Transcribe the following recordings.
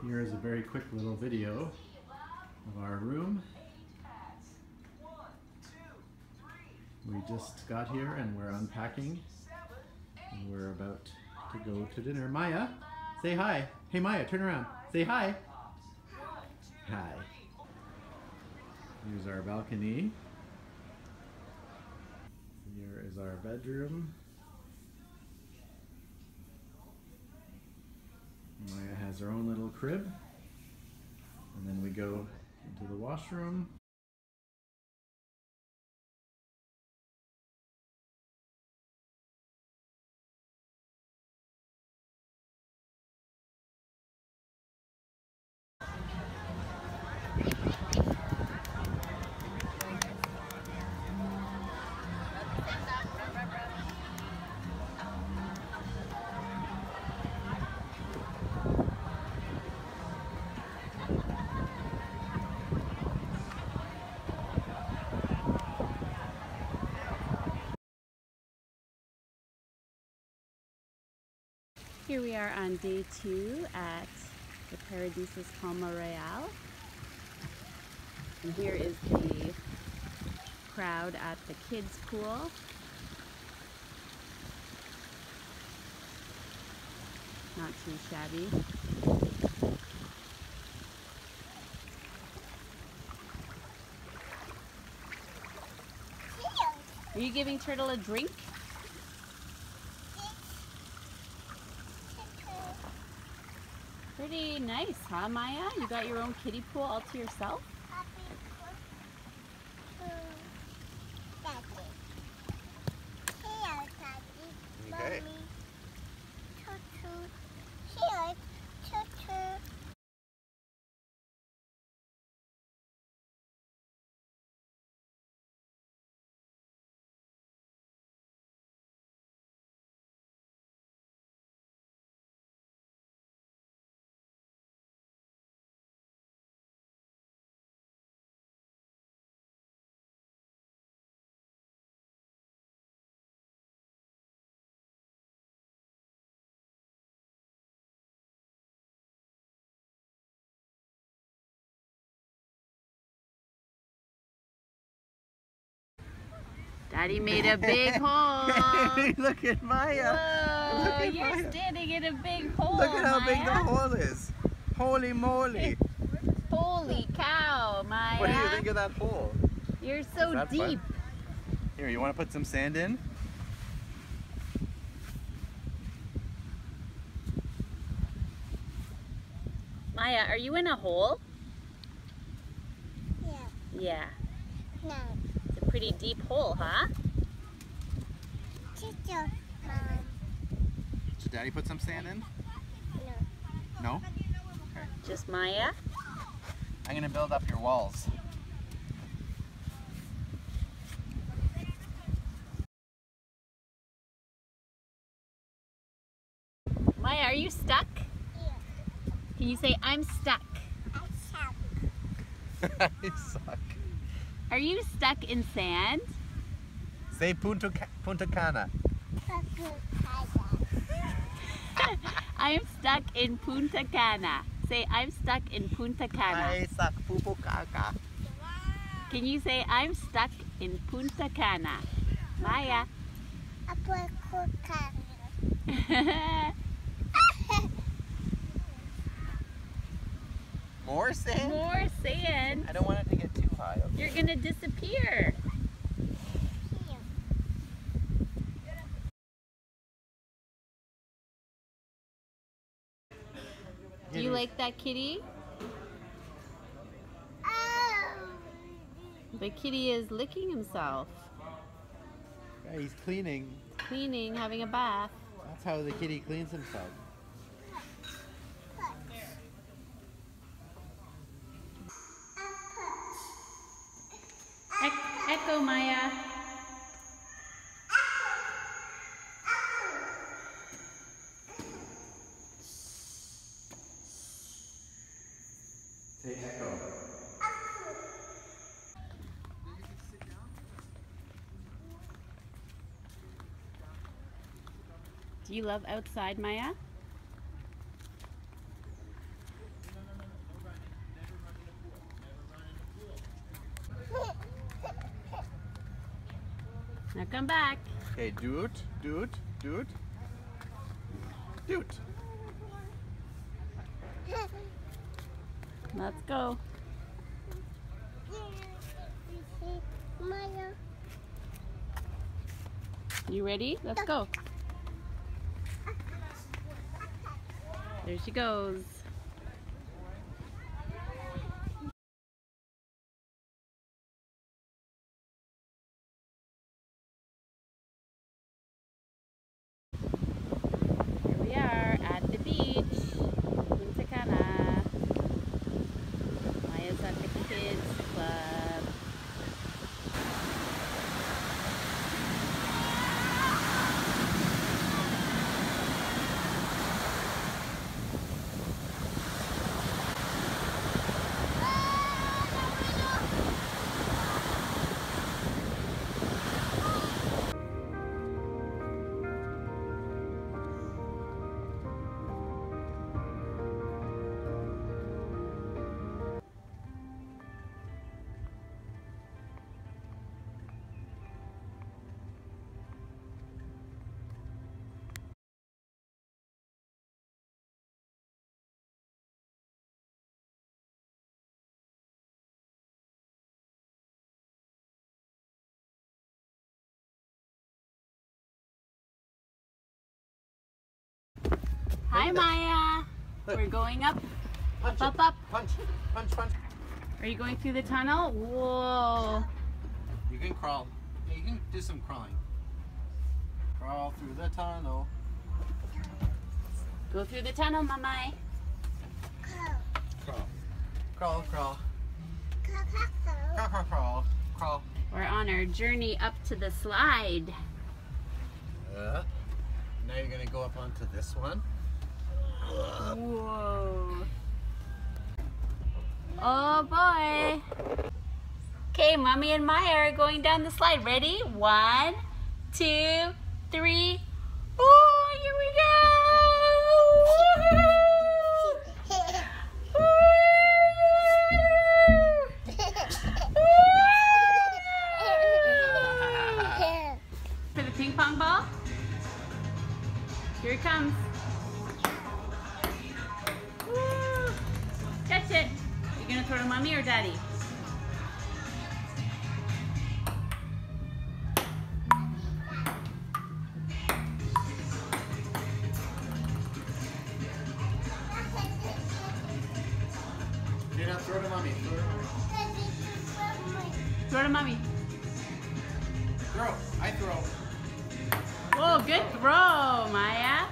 Here is a very quick little video of our room. We just got here and we're unpacking and we're about to go to dinner. Maya, say hi. Hey Maya, turn around. Say hi. Hi. Here's our balcony. Here is our bedroom. Maya has her own little crib. And then we go into the washroom. Here we are on day 2 at the Paradisus Palma Real. And here is the crowd at the kids' pool. Not too shabby. Are you giving Turtle a drink? Pretty nice, huh, Maya? You got your own kiddie pool all to yourself? Okay. Daddy made a big hole. Hey, look at Maya. Whoa, Look at you're Maya. standing in a big hole, Look at how Maya. big the hole is. Holy moly. Holy cow, Maya. What do you think of that hole? You're so Is that deep. fun? Here, you want to put some sand in? Maya, are you in a hole? Yeah. Yeah. No. It's a pretty deep hole, huh? Teacher, Should Daddy put some sand in? no. No? Just Maya? I'm going to build up your walls. Maya, are you stuck? Yeah. Can you say, I'm stuck? I suck. You suck. Are you stuck in sand? Say Punta Cana. I'm stuck in Punta Cana. Say, I'm stuck in Punta Cana. I suck pupu kaka. Can you say, I'm stuck in Punta Cana? Maya. More sand? More sand. I don't want it to get too high. Okay? You're gonna disappear. Do you like that kitty? The kitty is licking himself. Yeah, he's cleaning. Cleaning, having a bath. That's how the kitty cleans himself. Echo, Maya. Say echo. Do you love outside, Maya? Now come back. Okay, do it, do it, do it. Do it. Let's go. Maya. You ready? Let's go. There she goes. Here we are at the beach, Punta Cana. Maya's at the kids club. Hi Maya. We're going up. Punch Up, it. up. Punch, punch, punch. Are you going through the tunnel? Whoa. You can crawl. Yeah, you can do some crawling. Crawl through the tunnel. Go through the tunnel, Mamai. Crawl. Crawl, crawl. Crawl, crawl, crawl. Crawl. We're on our journey up to the slide. Now you're gonna go up onto this one. Whoa. Oh boy. Okay, Mommy and Maya are going down the slide. Ready? 1, 2, 3. Oh, here we go! For the ping pong ball? Here it comes. Woo. Catch it. You gonna throw to Mommy or Daddy? Do not throw to Mommy. Throw to Mommy. Throw to Mommy. Throw. I throw. Whoa, good throw, Maya.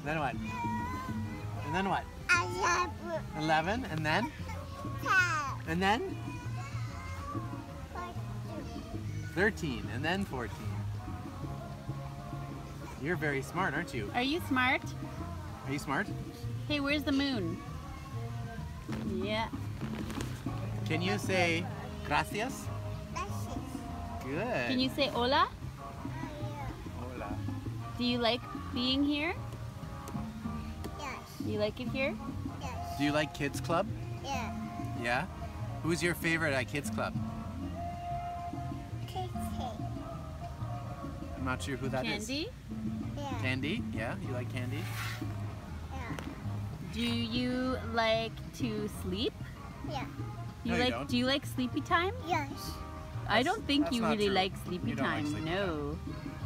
Then what? And then what? 11, 11, and then? 12, And then? 14, 13, and then 14. You're very smart, aren't you? Are you smart? Are you smart? Hey, where's the moon? Yeah. Can you say gracias? Good. Can you say hola? Hola. Do you like being here? yes, You like it here? Do you like Kids Club? yeah, Yeah? Who's your favorite at Kids Club? Kitty, I'm not sure who that is. Candy? yeah, Candy? Yeah, you like candy? yeah, Do you like to sleep? yeah, Do No, you you like don't. do you like sleepy time? yes, I don't think that's you not really true. like sleepy You don't like time. sleepy No.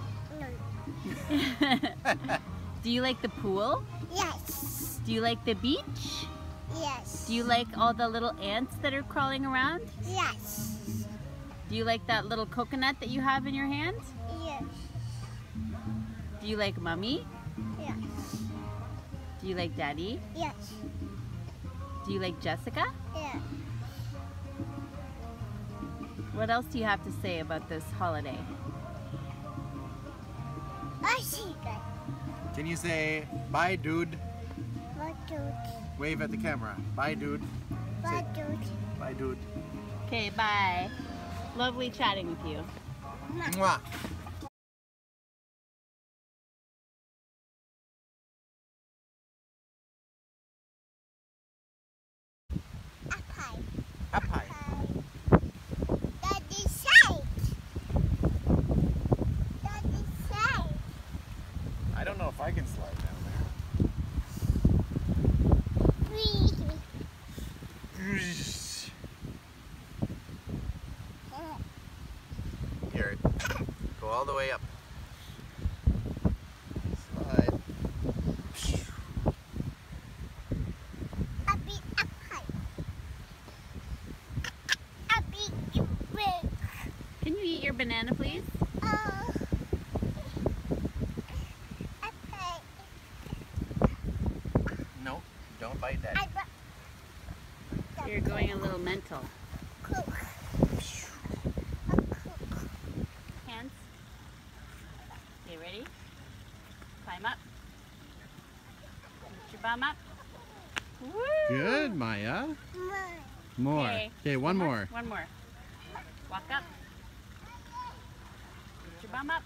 no, Do you like the pool? yes, Do you like the beach? yes, Do you like all the little ants that are crawling around? yes, Do you like that little coconut that you have in your hand? yes, Do you like mommy? yes, Do you like daddy? yes, Do you like Jessica? yeah, What else do you have to say about this holiday? I see that. Can you say bye, dude? What dude? Wave at the camera. Bye, dude. What dude? Bye, dude. Okay, bye. Lovely chatting with you. Mwah. Apple. Up high. Daddy side. Daddy side. I don't know if I can slide down Three. there. Here, go all the way up. Slide. A big apple. A big brick. Can you eat your banana, please? Oh. Apple. No, don't bite that. I got You're going a little mental. cook. Hands. Okay, ready? Climb up. Lift your bum up. Woo! Good, Maya. More. Okay. Okay, one more. One more. Walk up. Lift your bum up.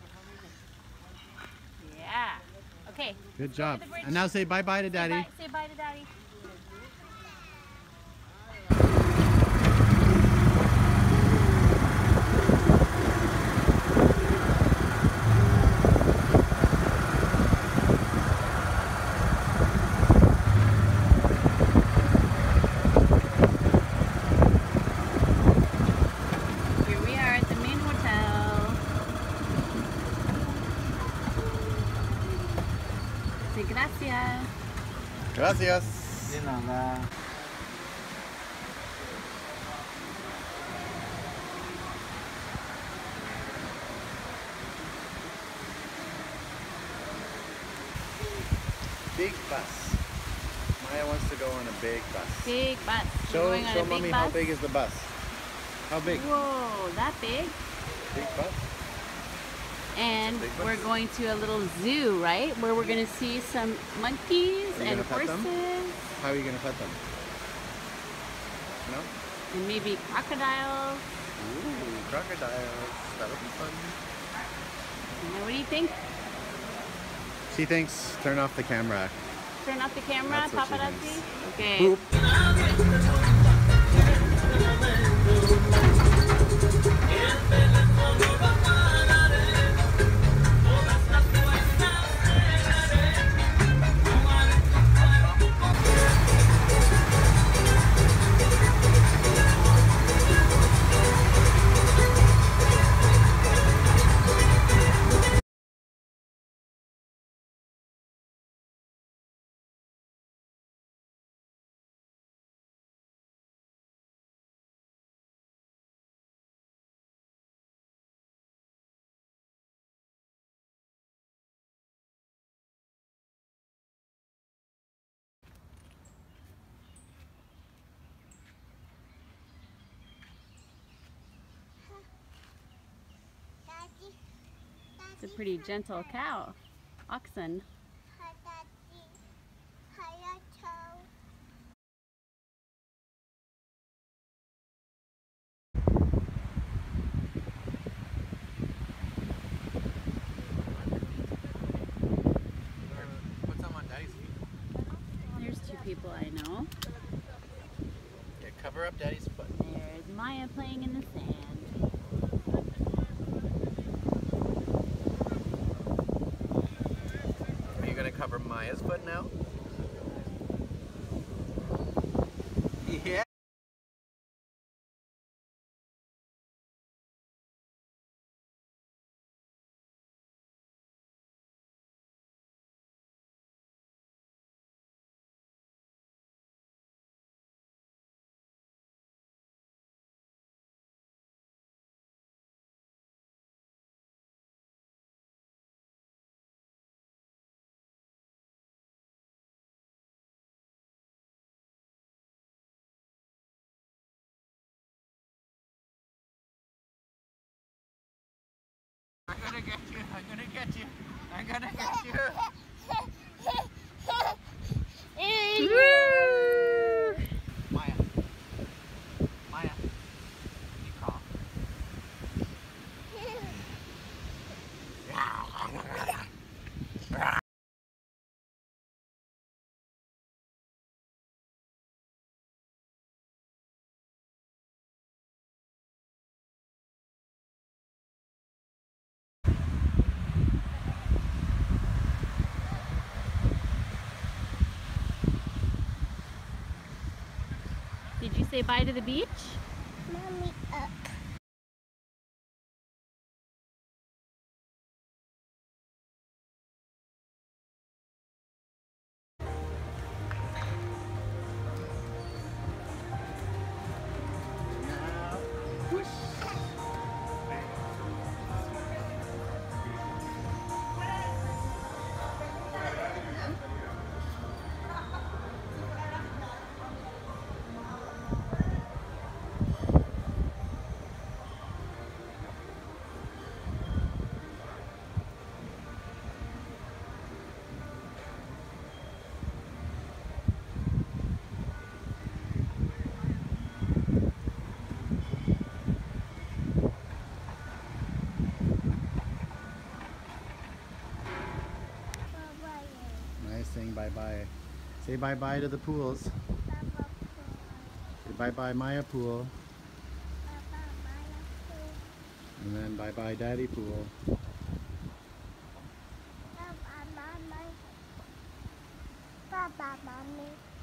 Yeah. Okay. Good let's go over job. the bridge. And now say bye-bye to Say Daddy. bye- Say bye to Daddy. Here we are at the main hotel. Say gracias. Gracias. Big bus. Maya wants to go on a big bus. Big bus. We're Show going on a big mommy bus. how big is the bus. How big? Whoa, that big? Big bus? And big bus. we're going to a little zoo, right? Where we're going to see some monkeys Are you and gonna pet horses them? How are you gonna pet them? No? and maybe crocodiles. Ooh, crocodiles. That'll be fun. And what do you think? She thinks turn off the camera. Turn off the camera, That's what she paparazzi? thinks. Okay. Boop. a pretty gentle cow. Oxen. Hi, Daddy. Hi, Joe. Put some on Daddy's feet. There's two people I know. Yeah, cover up Daddy's foot. There's Maya playing in the sand. Are you gonna cover Maya's foot now? Yeah. I'm gonna get you. I'm gonna get you. I'm gonna get you. Maya. Maya. You call. Did you say bye to the beach? Mommy up. Maya's saying bye-bye. Say bye-bye to the pools. Say bye-bye Maya pool. And then bye-bye Daddy pool. Bye-bye, Mommy.